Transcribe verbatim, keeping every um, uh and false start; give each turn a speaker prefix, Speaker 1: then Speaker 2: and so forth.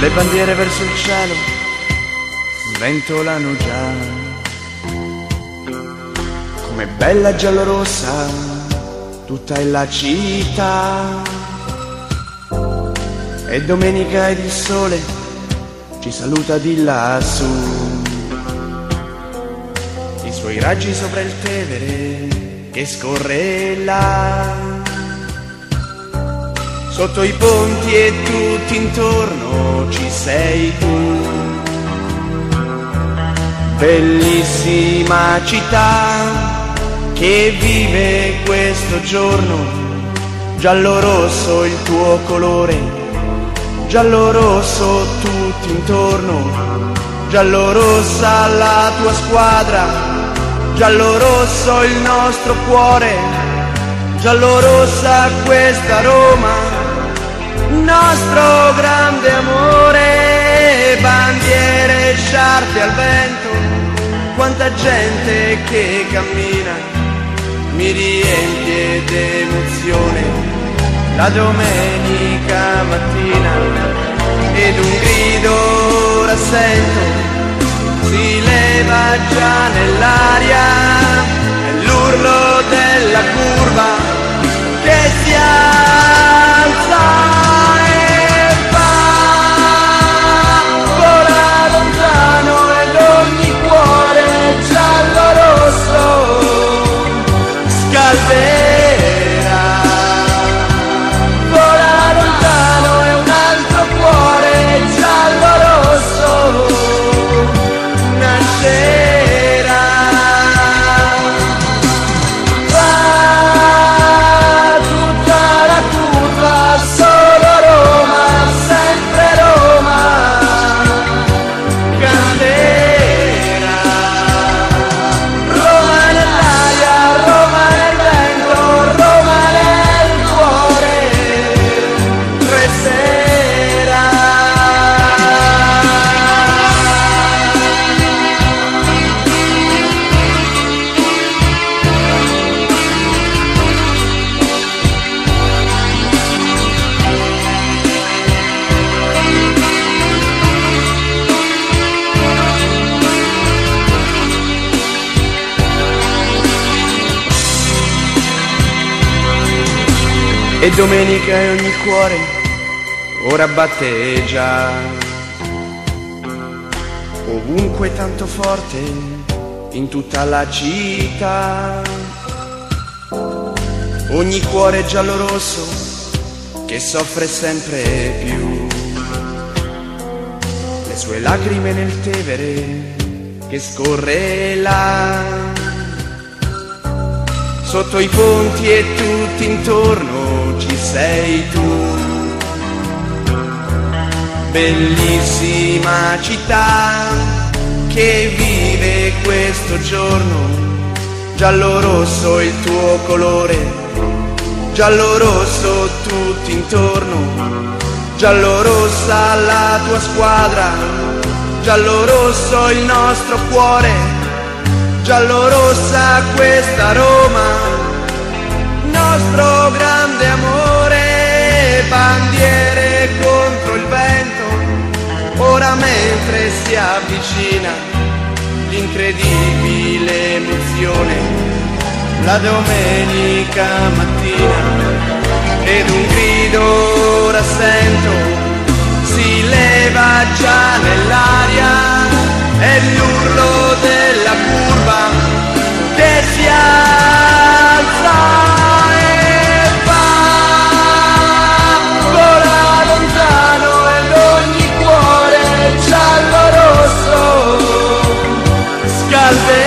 Speaker 1: Le bandiere verso il cielo sventolano già, come bella giallorossa tutta è la città. E domenica ed il sole ci saluta di lassù, i suoi raggi sopra il Tevere che scorre là. Sotto i ponti e tutti intorno ci sei tu, bellissima città che vive questo giorno. Giallo-rosso il tuo colore, giallo-rosso tutti intorno, giallo-rossa la tua squadra, giallo-rosso il nostro cuore, giallo-rossa questa Roma, nostro grande amore. Bandiere e sciarpe al vento, quanta gente che cammina, mi riempie d'emozione la domenica mattina. Ed un grido ora sento, si leva già nell'aria, è l'urlo della curva che si alza e va, vola lontano ed ogni cuore giallo-rosso scalderà. Vola lontano e un altro cuore giallo-rosso nascerà. Va tutta la curva, solo Roma, sempre Roma canterà. Roma nell'aria, Roma nel vento, Roma nel cuore resterà. E domenica e ogni cuore ora batte già, ovunque tanto forte in tutta la città. Ogni cuore giallo-rosso che soffre sempre più, le sue lacrime nel Tevere che scorre là. Sotto i ponti e tutti intorno ci sei tu, bellissima città che vive questo giorno. Giallo-rosso il tuo colore, giallo-rosso tutti intorno, giallo-rossa la tua squadra, giallo-rosso il nostro cuore, giallo-rossa questa Roma, nostro grande amore. Bandiere contro il vento, ora mentre si avvicina l'incredibile emozione, la domenica mattina. Ed un grido ora sento, si leva già nell'aria, è l'urlo della curva che si alza e va, vola lontano ed ogni cuore giallo-rosso scalderà.